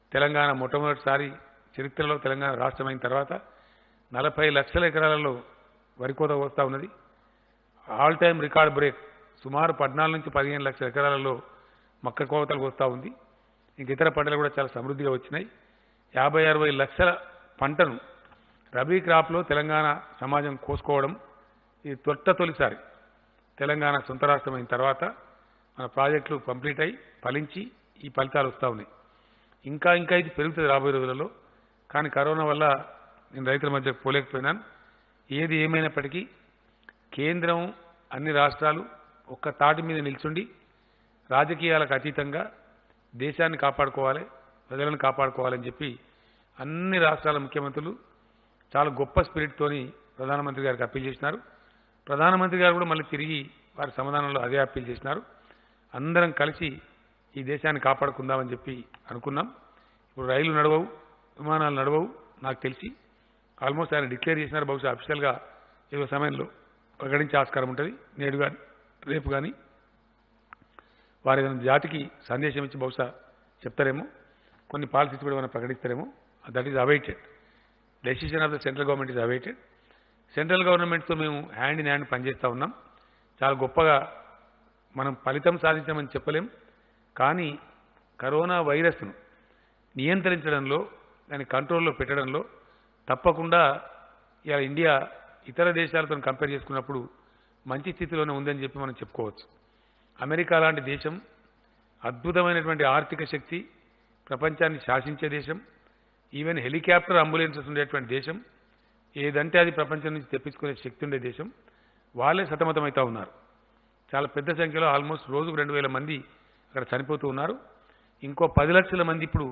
తెలంగాణ మొట్టమొదటిసారి చరిత్రలో తెలంగాణ రాష్ట్రమైన తర్వాత 40 లక్షల ఎకరాలలో వరి కోత వస్తూ ఉన్నది. All time record break. సుమారు 14 నుంచి 15 లక్షల ఎకరాలలో మక్క కోతలు వస్తూ ఉంది. ఇంక ఇతర పంటలు కూడా చాలా సమృద్ధిగా వచ్చినాయి. 50-60 లక్షల పంటను రబీ క్రాప్లో తెలంగాణ సమాజం కోసుకోవడం ఇది తొలిసారి తెలంగాణ సొంత రాష్ట్రమైన తర్వాత మన ప్రాజెక్టులు కంప్లీట్ అయ్యి ఫలించి ఈ ఫలితాలు వస్తూ ఉన్నాయి. ఇంకా ఇది పెరుగుతుంది రాబోయే రోజులలో. కానీ కరోనా వల్ల నేను రైతుల మధ్య పోలేకపోయినాను. ఏది ఏమైనప్పటికీ కేంద్రం అన్ని రాష్ట్రాలు ఒక్క తాటి మీద నిల్చుండి రాజకీయాలకు అతీతంగా దేశాన్ని కాపాడుకోవాలి, ప్రజలను కాపాడుకోవాలని చెప్పి అన్ని రాష్ట్రాల ముఖ్యమంత్రులు చాలా గొప్ప స్పిరిట్తోని ప్రధానమంత్రి గారికి అప్పీల్ చేసినారు. ప్రధానమంత్రి గారు కూడా మళ్ళీ తిరిగి వారి సమాధానంలో అదే అప్పీల్ చేసినారు. అందరం కలిసి ఈ దేశాన్ని కాపాడుకుందామని చెప్పి అనుకున్నాం. ఇప్పుడు రైళ్లు నడవవు, విమానాలు నడవవు నాకు తెలిసి. ఆల్మోస్ట్ ఆయన డిక్లేర్ చేసినారు. బహుశా అఫీషియల్గా ఏదో సమయంలో ప్రకటించే ఆస్కారం ఉంటుంది, నేడు కానీ రేపు కానీ. వారి జాతికి సందేశం ఇచ్చి బహుశా చెప్తారేమో, కొన్ని పాలసీస్ కూడా మనం ప్రకటిస్తారేమో. That is awaited. Decision of the central government is awaited. Central గవర్నమెంట్తో మేము హ్యాండ్ ఇన్ హ్యాండ్ పనిచేస్తూ ఉన్నాం. చాలా గొప్పగా మనం ఫలితం సాధించామని చెప్పలేం. కానీ కరోనా వైరస్ను నియంత్రించడంలో, దాన్ని కంట్రోల్లో పెట్టడంలో తప్పకుండా ఇలా ఇండియా ఇతర దేశాలతో కంపేర్ చేసుకున్నప్పుడు మంచి స్థితిలోనే ఉందని చెప్పి మనం చెప్పుకోవచ్చు. అమెరికా లాంటి దేశం అద్భుతమైనటువంటి ఆర్థిక శక్తి, ప్రపంచాన్ని శాసించే దేశం, ఈవెన్ హెలికాప్టర్ అంబులెన్సెస్ ఉండేటువంటి దేశం, ఏదంటే అది ప్రపంచం నుంచి తెప్పించుకునే శక్తి ఉండే దేశం, వాళ్ళే సతమతమవుతూ ఉన్నారు. చాలా పెద్ద సంఖ్యలో ఆల్మోస్ట్ రోజుకు 2,000 మంది అక్కడ చనిపోతూ ఉన్నారు. ఇంకో 10 లక్షల మంది, ఇప్పుడు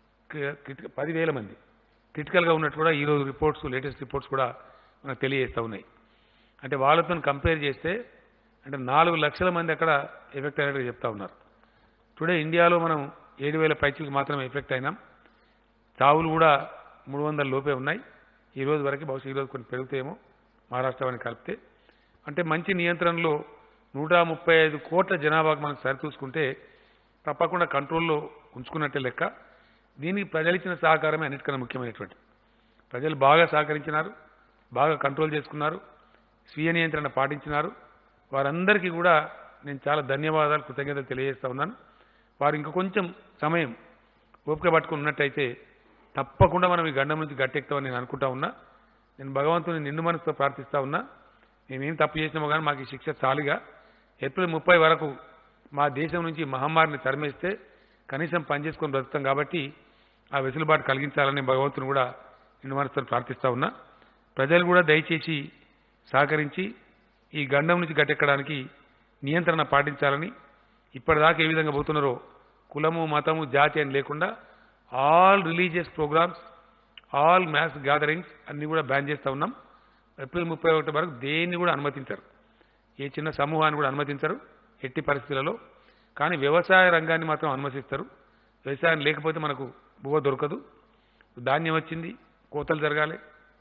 10,000 మంది క్రిటికల్గా ఉన్నట్టు కూడా ఈరోజు రిపోర్ట్స్, లేటెస్ట్ రిపోర్ట్స్ కూడా మనకు తెలియజేస్తూ ఉన్నాయి. అంటే వాళ్ళతో కంపేర్ చేస్తే అంటే 4 లక్షల మంది అక్కడ ఎఫెక్ట్ అయినట్టుగా చెప్తా ఉన్నారు. టుడే ఇండియాలో మనం 7,000 పైచీలకు మాత్రమే ఎఫెక్ట్ అయినాం. చావులు కూడా 300 లోపే ఉన్నాయి ఈ రోజు వరకు. బహుశా ఈరోజు కొన్ని పెరుగుతాయేమో మహారాష్ట్రాన్ని కలిపితే. అంటే మంచి నియంత్రణలో 135 కోట్ల జనాభాకు మనకు సరిచూసుకుంటే తప్పకుండా కంట్రోల్లో ఉంచుకున్నట్టే లెక్క. దీనికి ప్రజలు ఇచ్చిన సహకారమే అన్నిటికన్నా ముఖ్యమైనటువంటి. ప్రజలు బాగా సహకరించినారు, బాగా కంట్రోల్ చేసుకున్నారు, స్వీయ నియంత్రణ పాటించినారు. వారందరికీ కూడా నేను చాలా ధన్యవాదాలు, కృతజ్ఞతలు తెలియజేస్తా ఉన్నాను. వారు ఇంకా కొంచెం సమయం ఓపిక పట్టుకుని ఉన్నట్టయితే తప్పకుండా మనం ఈ గండం నుంచి గట్టెక్తామని నేను అనుకుంటా ఉన్నా. నేను భగవంతుని నిండు మనసుతో ప్రార్థిస్తా ఉన్నా. మేమేం తప్పు చేసినామో కానీ మాకు ఈ శిక్ష చాలుగా ఏప్రిల్ 30 వరకు మా దేశం నుంచి మహమ్మారిని తరిమేస్తే కనీసం పనిచేసుకొని బ్రతుకుతాం. కాబట్టి ఆ వెసులుబాటు కలిగించాలని భగవంతుని కూడా నిండు మనసుతో ప్రార్థిస్తా ఉన్నా. ప్రజలు కూడా దయచేసి సహకరించి ఈ గండం నుంచి గట్టెక్కడానికి నియంత్రణ పాటించాలని, ఇప్పటిదాకా ఏ విధంగా పోతున్నారో కులము, మతము, జాతి అని లేకుండా all religious programs, all mass gatherings అన్నీ కూడా బ్యాన్ చేస్తూ ఉన్నాం. ఏప్రిల్ 31 వరకు దేన్ని కూడా అనుమతించరు, ఏ చిన్న సమూహాన్ని కూడా అనుమతించరు ఎట్టి పరిస్థితులలో. కానీ వ్యవసాయ రంగాన్ని మాత్రం అనుమతిస్తారు. వ్యవసాయం లేకపోతే మనకు బువ్వ దొరకదు. ధాన్యం వచ్చింది, కోతలు జరగాలి,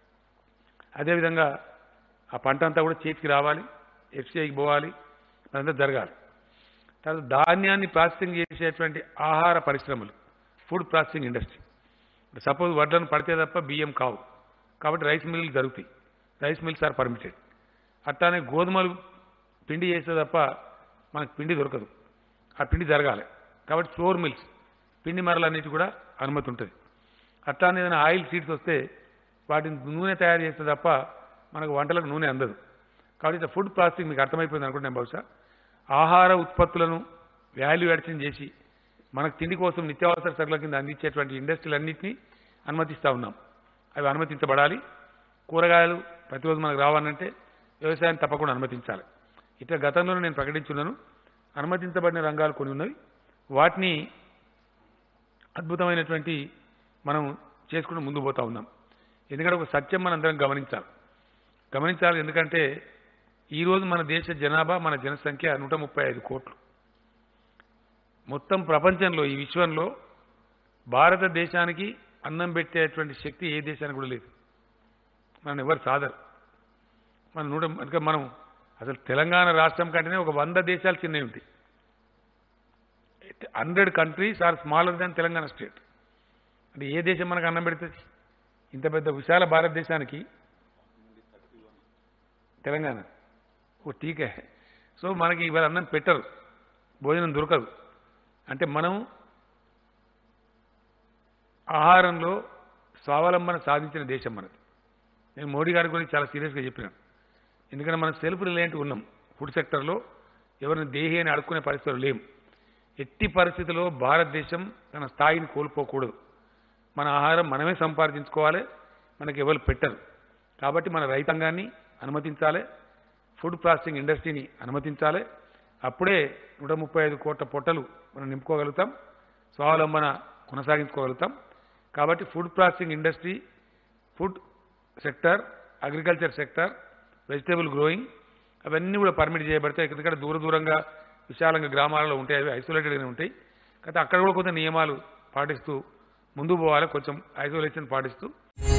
అదేవిధంగా ఆ పంట అంతా కూడా చేతికి రావాలి, ఎఫ్సిఐకి పోవాలి, అదంతా జరగాలి. తర్వాత ధాన్యాన్ని ప్రాసెసింగ్ చేసేటువంటి ఆహార పరిశ్రమలు, ఫుడ్ ప్రాసెసింగ్ ఇండస్ట్రీ. సపోజ్ వడ్లను పడితే తప్ప బియ్యం కావు, కాబట్టి రైస్ మిల్లు జరుగుతాయి. Rice mills are permitted. అట్లానే గోధుమలు పిండి చేస్తే తప్ప మనకు పిండి దొరకదు, ఆ పిండి జరగాలి. కాబట్టి ఫ్లోర్ మిల్స్, పిండి మరలన్నిటి కూడా అనుమతి ఉంటుంది. అట్లానే ఏదైనా ఆయిల్ సీడ్స్ వస్తే వాటిని నూనె తయారు చేస్తే తప్ప మనకు వంటలకు నూనె అందదు. కాబట్టి ఇట్లా ఫుడ్ ప్రాసెసింగ్ మీకు అర్థమైపోయింది అనుకుంటున్నాను. బహుశా ఆహార ఉత్పత్తులను వాల్యూ అడిషన్ చేసి మనకు తిండి కోసం నిత్యావసర సరుకుల కింద అందించేటువంటి ఇండస్ట్రీలన్నింటినీ అనుమతిస్తూ ఉన్నాం. అవి అనుమతించబడాలి. కూరగాయలు ప్రతిరోజు మనకు రావాలంటే వ్యవసాయాన్ని తప్పకుండా అనుమతించాలి. ఇట్లా గతంలోనే నేను ప్రకటించున్నాను. అనుమతించబడిన రంగాలు కొన్ని ఉన్నవి, వాటిని అద్భుతమైనటువంటి మనం చేసుకుంటూ ముందు పోతా ఉన్నాం. ఎందుకంటే ఒక సత్యం మనందరం గమనించాలి. ఎందుకంటే ఈరోజు మన దేశ జనాభా, మన జనసంఖ్య 135 కోట్లు. మొత్తం ప్రపంచంలో, ఈ విశ్వంలో భారతదేశానికి అన్నం పెట్టేటువంటి శక్తి ఏ దేశానికి కూడా లేదు. మనం ఎవరు సాధరు. మనం అసలు తెలంగాణ రాష్ట్రం కంటేనే ఒక 100 దేశాలు చిన్నవి ఉంటాయి. 100 countries are smaller than Telangana state. అంటే ఏ దేశం మనకు అన్నం పెడుతుంది? ఇంత పెద్ద విశాల భారతదేశానికి తెలంగాణ ఓ టీకే. సో మనకి ఇవాళ అన్నం పెట్టరు, భోజనం దొరకదు. అంటే మనం ఆహారంలో స్వావలంబన సాధించిన దేశం మనది. నేను మోడీ గారి గురించి చాలా సీరియస్గా చెప్పినాను. ఎందుకంటే మనం సెల్ఫ్ రిలయంట్ ఉన్నాం. ఫుడ్ సెక్టర్లో ఎవరిని దేహి అని అడుక్కునే పరిస్థితులు లేవు. ఎట్టి పరిస్థితుల్లో భారతదేశం తన స్థాయిని కోల్పోకూడదు. మన ఆహారం మనమే సంపాదించుకోవాలి, మనకి ఎవరు పెట్టరు. కాబట్టి మన రైతాంగాన్ని అనుమతించాలి, ఫుడ్ ప్రాసెసింగ్ ఇండస్ట్రీని అనుమతించాలి. అప్పుడే 135 కోట్ల పొట్టలు మనం నింపుకోగలుగుతాం, స్వావలంబన కొనసాగించుకోగలుగుతాం. కాబట్టి food processing industry, food sector, agriculture sector, vegetable growing అవన్నీ కూడా పర్మిట్ చేయబడతాయి. ఎందుకంటే దూరంగా విశాలంగా గ్రామాలలో ఉంటాయి, అవి ఐసోలేటెడ్గానే ఉంటాయి. కాబట్టి అక్కడ కూడా కొంత నియమాలు పాటిస్తూ ముందుకు పోవాలి, కొంచెం ఐసోలేషన్ పాటిస్తూ.